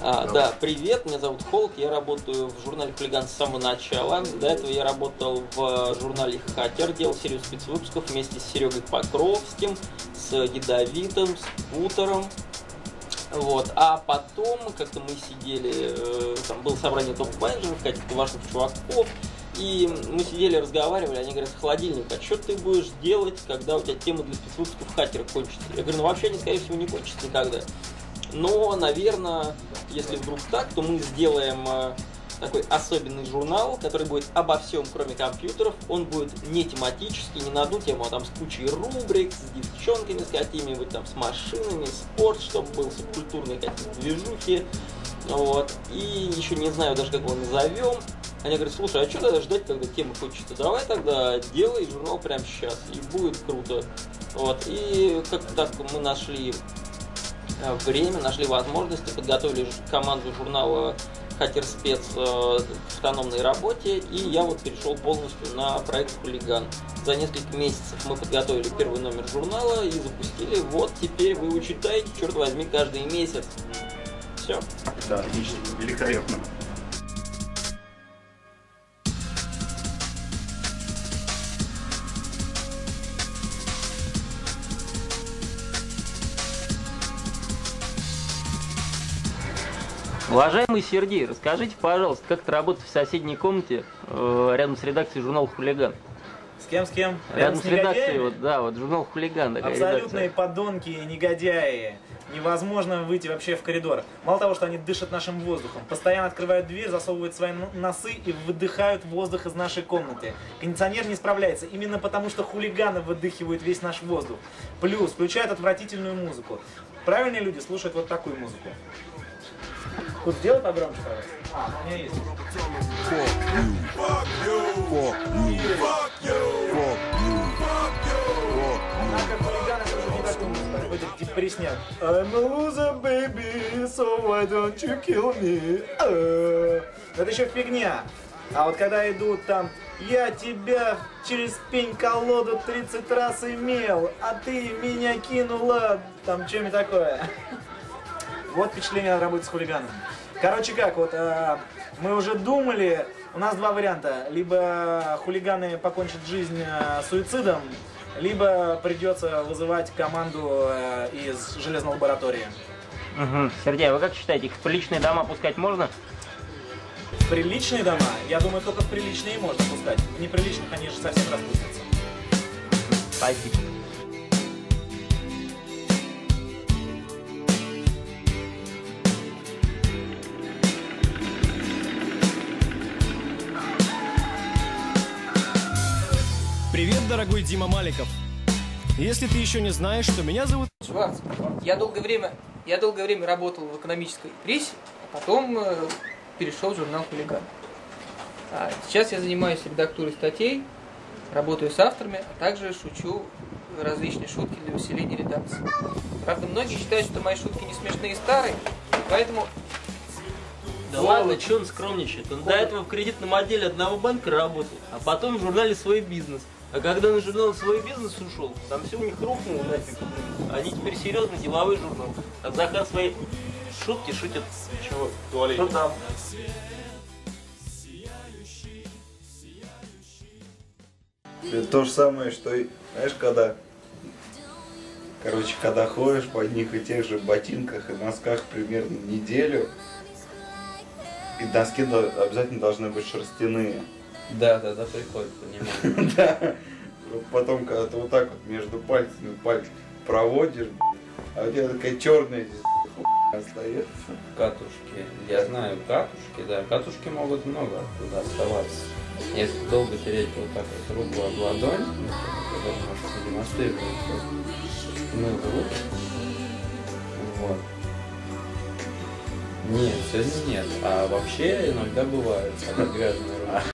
Да, привет, меня зовут Холод, я работаю в журнале «Хулиган» с самого начала. До этого я работал в журнале «Хакер», делал серию спецвыпусков вместе с Серегой Покровским, с Ядовитым, с Путером. Вот. А потом как-то мы сидели, там было собрание топ-менеджеров, каких-то важных чуваков, и мы сидели, разговаривали, они говорят: холодильник, а что ты будешь делать, когда у тебя тема для спецвыпусков «Хакера» кончится? Я говорю: ну вообще они, скорее всего, не кончатся никогда. Но, наверное, если вдруг так, то мы сделаем такой особенный журнал, который будет обо всем, кроме компьютеров. Он будет не тематический, не на одну тему, а там с кучей рубрик, с девчонками, с какими-нибудь там, с машинами, спорт, чтобы был, субкультурные какие-то движухи. Вот. И еще не знаю даже, как его назовем. Они говорят: слушай, а что тогда ждать, когда тема кончится? Давай тогда делай журнал прямо сейчас, и будет круто. Вот. И как-то так мы нашли время, нашли возможности, подготовили команду журнала «Хакер Спец» в автономной работе, и я вот перешел полностью на проект «Хулиган». За несколько месяцев мы подготовили первый номер журнала и запустили. Вот теперь вы его читаете, черт возьми, каждый месяц. Все. Да, отлично, великолепно. Уважаемый Сергей, расскажите, пожалуйста, как это работает в соседней комнате рядом с редакцией журнала «Хулиган»? С кем, с кем? Рядом с редакцией, вот, да, вот журнал «Хулиган». Абсолютные подонки, негодяи. Невозможно выйти вообще в коридор. Мало того, что они дышат нашим воздухом, постоянно открывают дверь, засовывают свои носы и выдыхают воздух из нашей комнаты. Кондиционер не справляется, именно потому что хулиганы выдыхивают весь наш воздух. Плюс включают отвратительную музыку. Правильные люди слушают вот такую музыку. Тут сделай погромче, пожалуйста. У меня есть. Однако хулиганы слушают не такую музыку, будет депресняк. I'm a loser, baby, so why don't you kill me? Это еще фигня. А вот когда идут там: я тебя через пень-колоду 30 раз имел, а ты меня кинула, там что-нибудь такое. Вот впечатление от работы с хулиганом. Короче как, вот мы уже думали, у нас два варианта. Либо хулиганы покончат жизнь суицидом, либо придется вызывать команду из железной лаборатории. Угу. Сергей, а вы как считаете, их в приличные дома пускать можно? В приличные дома? Я думаю, только в приличные можно пускать. В неприличных они же совсем распустятся. Спасибо. Привет, дорогой Дима Маликов. Если ты еще не знаешь, что меня зовут... Шварц. Я долгое время работал в экономической прессе, а потом перешел в журнал «Хулиган». Сейчас я занимаюсь редактурой статей, работаю с авторами, а также шучу различные шутки для усиления редакции. Правда, многие считают, что мои шутки не смешные и старые, поэтому... Да ладно, че он скромничает? Он до этого в кредитном отделе одного банка работал, а потом в журнале «Свой бизнес». А когда на журнал «Свой бизнес» ушел, там все у них рухнуло нафиг. Они теперь серьезно деловой журнал. А Захар свои шутки шутит. Чего? Туалет. Ну там. Это то же самое, что, знаешь, когда ходишь в одних и тех же ботинках и носках примерно неделю, и носки обязательно должны быть шерстяные. Да, приходит, понимаю. Да. Потом, когда ты вот так вот между пальцами пальцы проводишь, а у тебя такая черная здесь хуйня остается. Катушки. Я знаю катушки, да. Катушки могут много оттуда оставаться. Если долго тереть вот так вот руку об ладонь, то можно демонстрировать мыл руки. Вот. Нет, сегодня нет. А вообще иногда бывает, когда грязные руки.